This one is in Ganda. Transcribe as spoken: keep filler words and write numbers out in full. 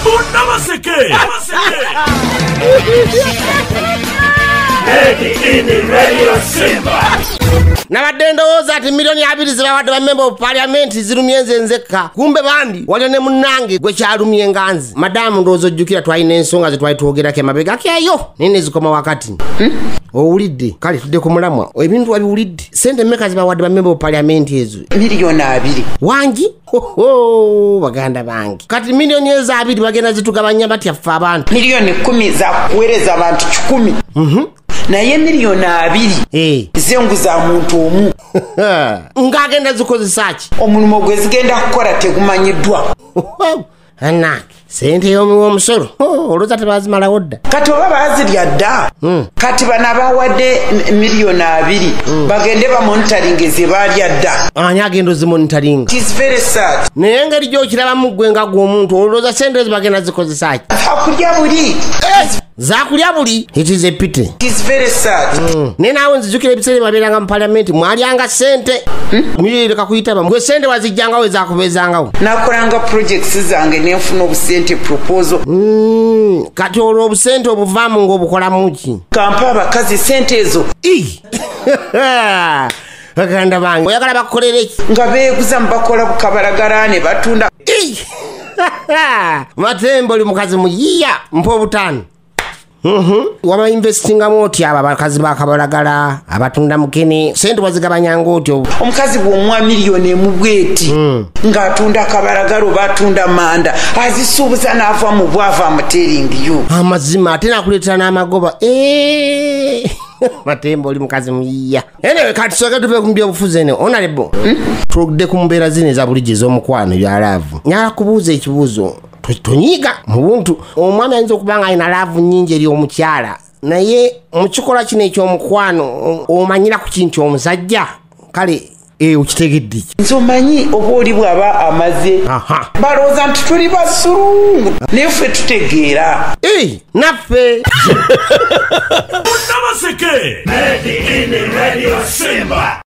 Bonna Baseke. Ready in the radio Simba. Nabadde ndowooza ati milioni abiri zibawadde bammemba of parliament zirumye nze nzekka kumbe bandi waliwo ne munnange gwe kyalumye nganzi madamu ndowooza ojjukira twalina ensonga ze twali twogerako emabega keeyo nene zikoma wakati hmm? Owulidde kale tudde ku mulamwa ebintu wabiwulidde sente mmeka zibawadde bammemba of parliament ezo miliyoni abiri wangi hoho baganda bange kati miliyoni ezo abiri bagenda zitugabanya batya ffe abantu miliyoni kumi za kuweereza abantu kikumi mhm naye miliyoni abiri eh zenguza muntu omu ngagenda zikozesa ki omulimu gwe zigenda kukola tegumanyiddwa anake sente y'omuwa omusolo olowooza tebazimalawo dda kati oba baazirya dda kati bano abawadde miliyoni abiri bagende bamonitaringe ze baalya dda ani agenda ozimonitaringa naye engeri gy'okirabamu ggwe nga gwe omuntu olowooza sente ezo bagenda zikozesa ki akulya buli zakulya buli it is a pity naye naawe nzijukira ebiseera babeeranga mu parliament mwalyanga sente muyireka kuyitaba gwe sente wazijjangawo ezakubeezangawo nakolanga projects zange nenfuna obusente proposal kati olwo obusente obuvaamu ng'obukolamu ki kampa abakazi sente ezo baganda bange oyagala bakukolere ki nga beeguza mubakola bukabalagala ne batunda Matembe oli mukazi muyiya mpa obutaano Mhm. Waba investinga moti aba bakazi bakabalagala abatunda mukene sente wazigabanya ngotyo omukazi bw'omwa miliyoni emubweti mm. nga atunda kabalagalo batunda manda azisuubuza n'ava mu bwava amutering you amazima ate nakuleetera n'amagoba eh Matembe oli mukazi muyiya anyway kati soka tuve ku byobufuzi eno honorable mm? Tugde ku mbeera zino eza bulijjo ez'omukwano ya laavu nyala kubuuza ekibuuzo tonyiga mu buntu omwami ayinza okuba nga alina laavu nnyingi eri omukyala naye mu kikola kino eky'omukwano omanyira ku kintu omusajja kale ee okitegedde nze omanyi oba oli bw'aba amaze balowooza nti tuli basulungu naye ffe tutegeera ee naffe Bonna Baseke. Ready in the radio Simba.